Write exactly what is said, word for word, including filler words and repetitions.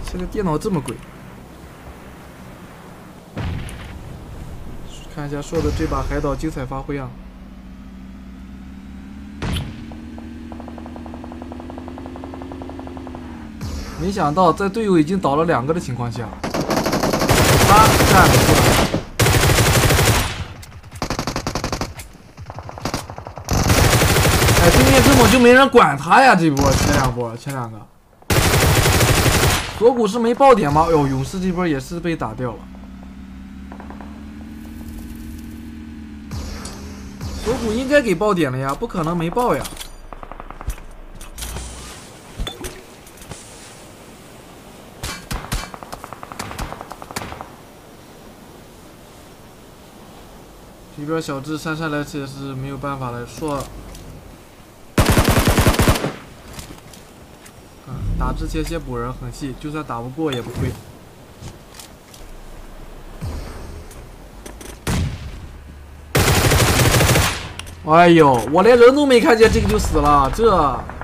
现在电脑这么贵。看一下硕的这把海岛精彩发挥啊！没想到在队友已经倒了两个的情况下，他站了出来。哎，对面根本就没人管他呀！这波前两波前两个，锁骨是没爆点吗？哎呦，勇士这波也是被打掉了。锁骨应该给爆点了呀，不可能没爆呀。这边小智姗姗来迟也是没有办法了，说，嗯，打之前先补人很细，就算打不过也不亏。哎呦，我连人都没看见，这个就死了，这。